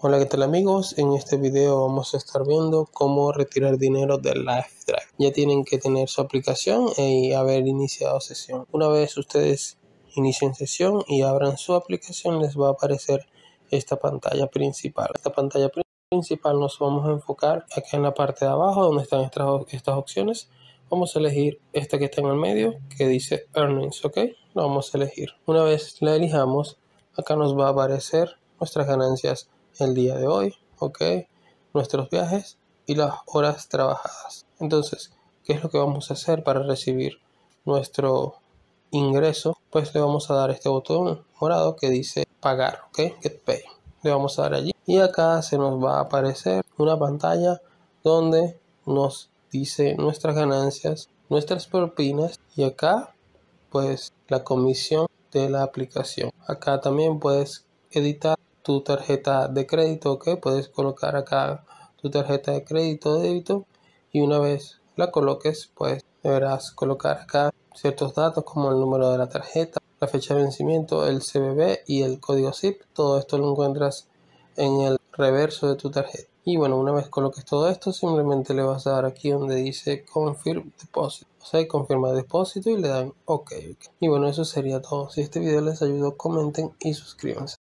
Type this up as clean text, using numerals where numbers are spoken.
Hola, ¿qué tal amigos? En este video vamos a estar viendo cómo retirar dinero del LiveDrive. Ya tienen que tener su aplicación y haber iniciado sesión. Una vez ustedes inicien sesión y abran su aplicación, les va a aparecer esta pantalla principal. Esta pantalla principal nos vamos a enfocar acá en la parte de abajo donde están estas opciones. Vamos a elegir esta que está en el medio que dice Earnings, ¿ok? Lo vamos a elegir. Una vez la elijamos, acá nos va a aparecer nuestras ganancias el día de hoy, ok, nuestros viajes y las horas trabajadas. Entonces, ¿qué es lo que vamos a hacer para recibir nuestro ingreso? Pues le vamos a dar este botón morado que dice pagar, ok, Get Pay. Le vamos a dar allí y acá se nos va a aparecer una pantalla donde nos dice nuestras ganancias, nuestras propinas y acá pues la comisión de la aplicación. Acá también puedes editar tu tarjeta de crédito, que puedes colocar acá tu tarjeta de crédito o débito y una vez la coloques pues deberás colocar acá ciertos datos como el número de la tarjeta, la fecha de vencimiento, el CVV y el código ZIP. Todo esto lo encuentras en el reverso de tu tarjeta. Y bueno, una vez coloques todo esto, simplemente le vas a dar aquí donde dice Confirm Deposit. O sea, confirma depósito y le dan OK. Y bueno, eso sería todo. Si este video les ayudó, comenten y suscríbanse.